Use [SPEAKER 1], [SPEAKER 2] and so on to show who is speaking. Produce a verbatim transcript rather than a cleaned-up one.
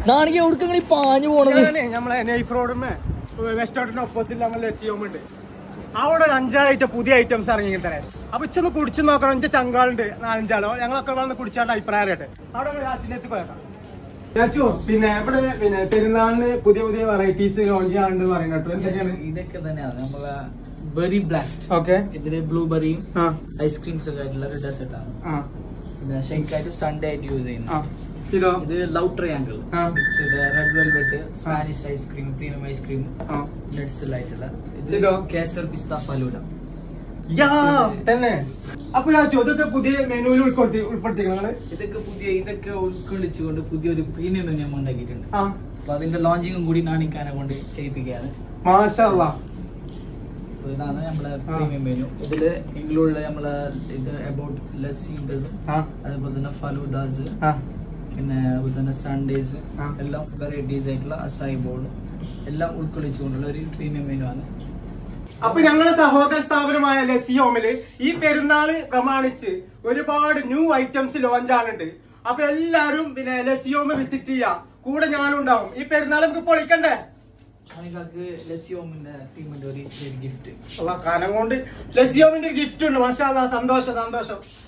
[SPEAKER 1] നാണെങ്കിൽ എവിടേക്ക് പാഞ്ഞു പോണത്
[SPEAKER 2] നമ്മളെ നൈഫ് റോഡുമേ വെസ്റ്റ് റോഡിന്റെ ഓപ്പോസിറ്റ് നമ്മൾ ലസിയോം ഉണ്ട്. അവിടെ ഒരു അഞ്ചാറ് ഐറ്റം പുതിയ ഐറ്റംസ് ഇറങ്ങി തരാം. അപ്പൊ ഇച്ചൊന്ന് കുടിച്ചു നോക്കണം. ഇഞ്ച ചങ്കാളുണ്ട് നാലഞ്ചാളോ, ഞങ്ങളൊക്കെ വന്ന് കുടിച്ചാണ്ട് അഭിപ്രായമായിട്ട് അവിടെ രാത്രിനെത്തി പോയേക്കാം. പിന്നെ ഇവിടെ പിന്നെ പെരുന്നാളിന് പുതിയ പുതിയ വെറൈറ്റീസ് ലോഞ്ച് ചെയ്യാണ്ട് പറയുന്നുണ്ട്. എന്തൊക്കെയാണ്
[SPEAKER 1] ഇതൊക്കെ തന്നെയാണ് നമ്മളെ ബെറി ബ്ലാസ്റ്റ്.
[SPEAKER 2] ഓക്കെ,
[SPEAKER 1] ഇതില് ബ്ലൂബെറിയും ഐസ്ക്രീംസ് ഒക്കെ ആയിട്ടുള്ള ഒരു ഡെസേർട്ട് ആണ്. പിന്നെ ഷേക്ക് ആയിട്ടും സൺഡേ ആയിട്ട് യൂസ് ചെയ്യുന്നു.
[SPEAKER 2] ഇതോ
[SPEAKER 1] ഇത് love triangle red velvet Spanish ice cream premium ice cream nuts ആയിട്ടുള്ള ഇത് കേസർ പിസ്ത ഫലൂഡ
[SPEAKER 2] തന്നെ. അപ്പൊ ഞാൻ ഇതൊക്കെ പുതിയ മെനുവിൽ ഉൾപ്പെടുത്തി ഉൾപ്പെടുത്തിക്കുന്നത്
[SPEAKER 1] ഇതൊക്കെ പുതിയ ഇതൊക്കെ ഉൾക്കൊള്ളിച്ചുകൊണ്ട് പുതിയൊരു പ്രീമിയം മെനു നമ്മൾ ഉണ്ടാക്കിയിട്ടുണ്ട്. അപ്പൊ അതിന്റെ ലോഞ്ചിങ്ങും കൂടി നാണിക്കാനെ കൊണ്ട് ചെയ്യിപ്പിക്കുകയാണ്.
[SPEAKER 2] മാഷാ അല്ലാഹ്.
[SPEAKER 1] ഇതാണ് നമ്മളെ പ്രീമിയം മെനു. ഇതില് ഇൻക്ലൂഡ് നമ്മളെ ഇത് അബൌട്ട് ലസ്സി ഉണ്ടതും അതുപോലെ തന്നെ ഫലൂദാസ് പിന്നെ അതുപോലെ തന്നെ സൺഡേസ് എല്ലാം വെറൈറ്റീസ് ആയിട്ടുള്ള അസായി ബോളും എല്ലാം ഉൾക്കൊള്ളിച്ചുകൊണ്ടുള്ള ഒരു പ്രീമിയം മെനു ആണ്.
[SPEAKER 2] അപ്പൊ ഞങ്ങളെ സഹോദര സ്ഥാപനമായ ലസിയോമില് ഈ പെരുന്നാള് പ്രമാണിച്ച് ഒരുപാട് ന്യൂ ഐറ്റംസ് ലോഞ്ച് ആണുണ്ട്. അപ്പൊ എല്ലാരും പിന്നെ ലസിയോമ് വിസിറ്റ് ചെയ്യാ. കൂടെ ഞാനും ഉണ്ടാവും. ഈ പെരുന്നാൾ നമുക്ക് പൊളിക്കണ്ടേ?
[SPEAKER 1] ലസിയോമിന്റെ ടീമിന്റെ ഒരു ഗിഫ്റ്റ്
[SPEAKER 2] കാലം കൊണ്ട് ലസിയോമിന്റെ ഗിഫ്റ്റ് ഉണ്ട്. മാഷാ അല്ലാഹ്. സന്തോഷം സന്തോഷം.